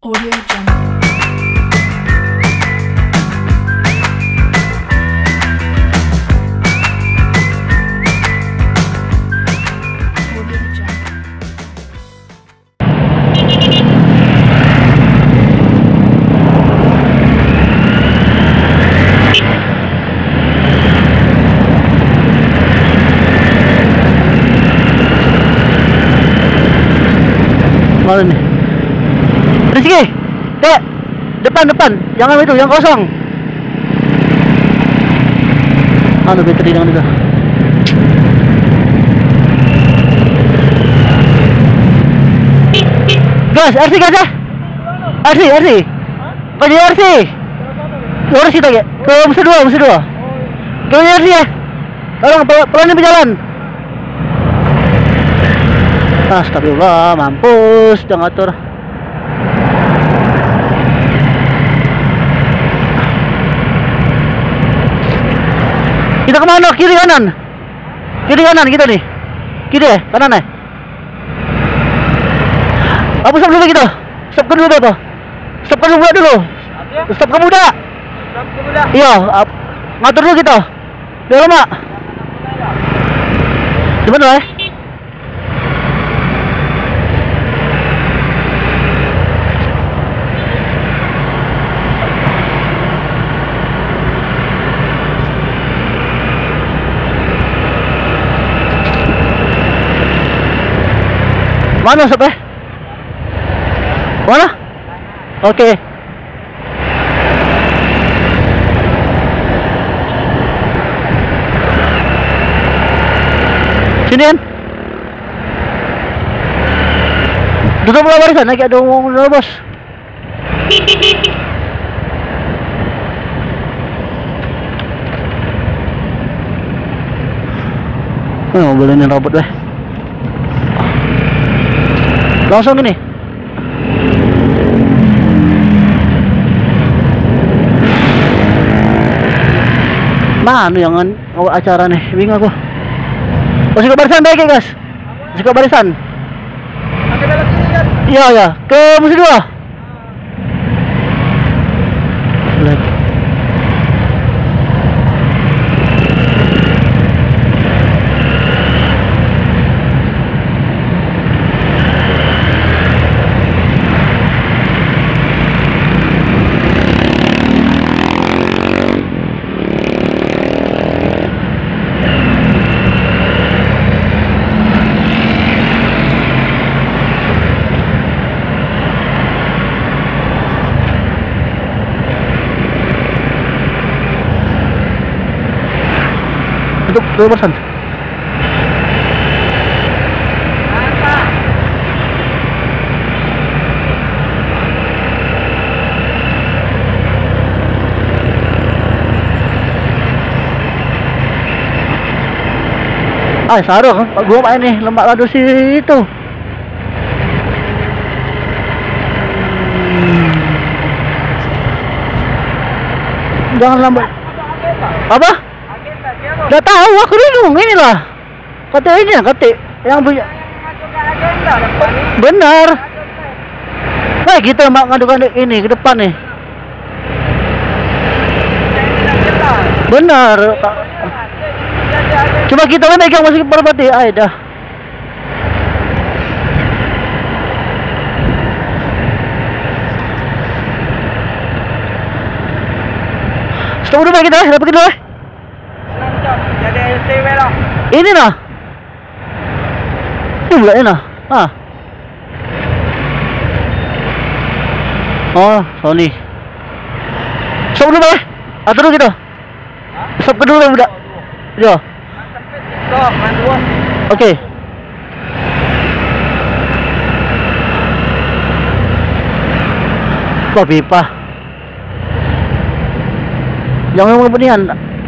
Audio Jungle. Audio Jungle. Mana ni? Sige, dek, depan, jangan itu, yang kosong. Ano bateri dengan itu? Gas, RC gas ya? RC. Kau jadi RC? RC tak ya? Ke mesti dua. Kau jadi RC ya? Tolong pelan berjalan. Astagfirullah, mampus, jangan atur. Kita kemana? Kiri kanan kita nih. Kiri kanan Apa stop dulu kita? Stop dulu apa? Stop dulu. Stop ke muda. Iya, ngatur dulu kita. Udah lama. Di mana Mana stop Mana? Okey. Sini kan? Duduk pula barisan, lagi ada orang bos. Boleh ni robot deh. Langsung ini. Mana yang awak acara nih? Bingung aku. Masih ke barisan baik guys. Masih ke barisan. Iya. Ke musuh dua. Untuk 2%. Sarung Pak gua main nih lemak ladu situ. Jangan lambat. Apa? Dah tahu aku bingung inilah. Kata ini yang punya. Benar. Baik kita ngadu-ngadu ini ke depan nih. Benar. Cuma kita megang masih berbati. Dah. Stop dulu kita, dah pergi dulu. Ini lah. Ini pula ini lah. Oh, Sony. Stop dulu atur dulu kita. Stop dulu budak. Ya. Okey. Pipa. Jangan ngomong beginian.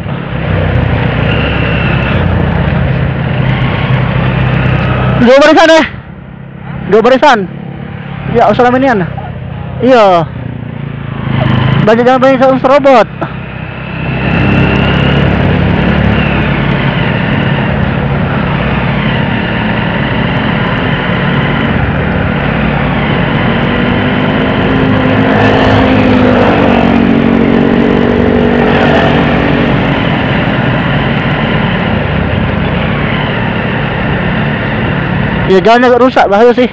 Dua barisan. Ya, usaha minian. Iya. Jangan banyak robot. Ya jalan agak rusak, bahaya sih.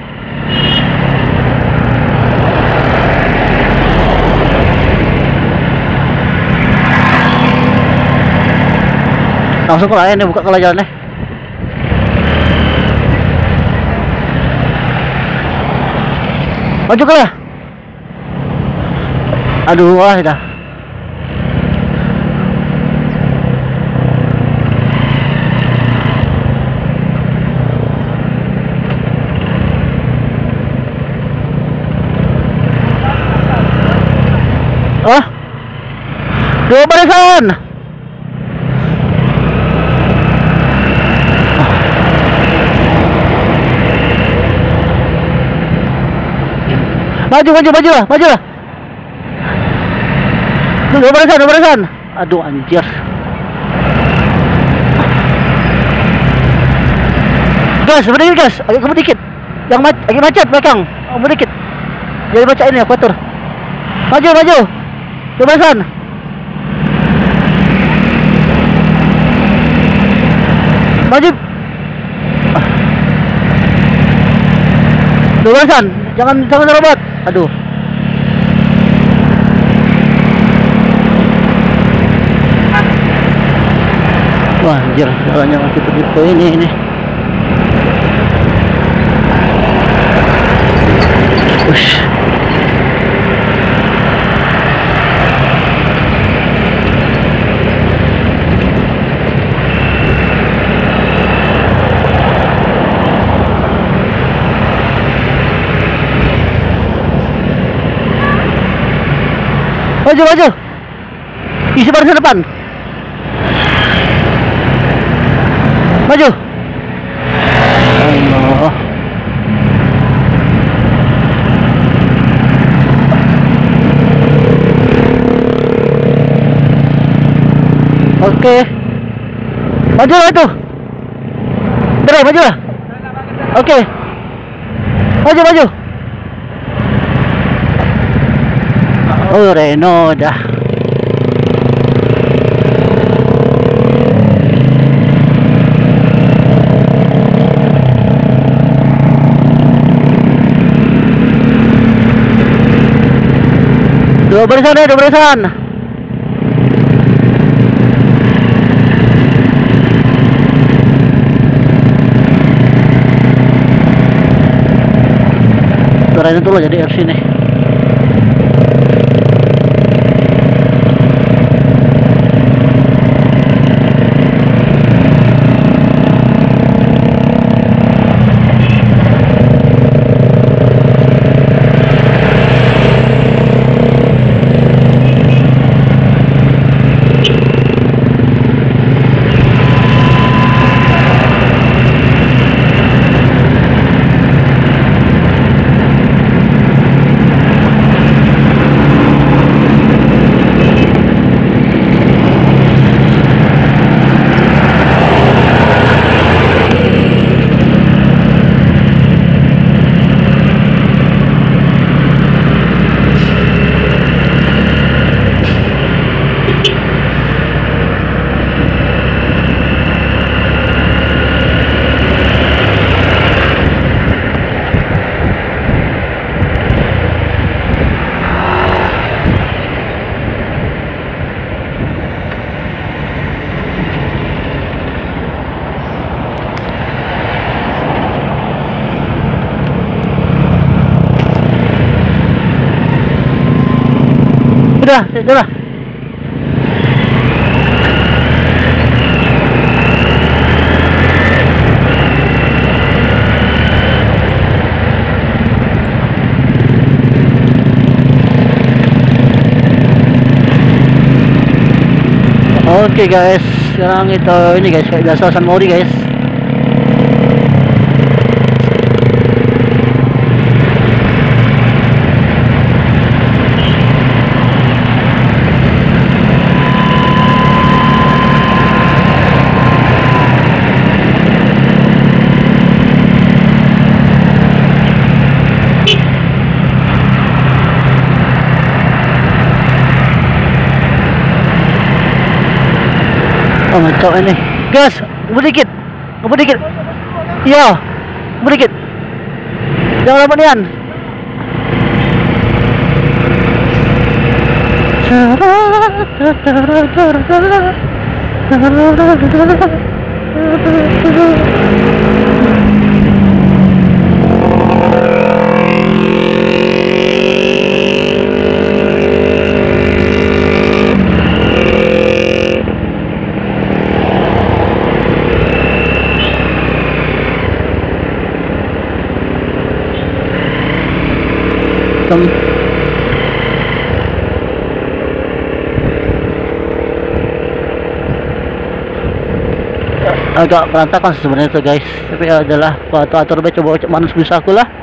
Langsung ke lain, buka ke jalan. Maju ke lah. Aduh, wah dah. Oh, dua barisan. Maju lah. Dua barisan. Aduh anjir. Gas, berdikit gas. Agak kebut dikit. Yang agak macet belakang. Kebut dikit. Jadi baca ini aku atur. Maju. Dua barisan. Maju. Dua barisan. Jangan terlambat. Aduh. Wah, anjir, jalannya masih begitu ini. Ush. Maju. Isi barisan depan. Maju. Allah. Oke. Maju lah itu. Betul, maju lah. Oke. Maju. Oh, Reno dah. Dua barisan. Suaranya tuh jadi RC nih. Sudah. Oke guys, sekarang ini guys, kayak biasa San Mori guys. Oh mantap ini. Gas, ngebut dikit. Ya. Sedikit. Jangan lama nian. Agak berantakan sebenarnya itu guys, tapi ya adalah atur baik, coba manusia bisa aku lah.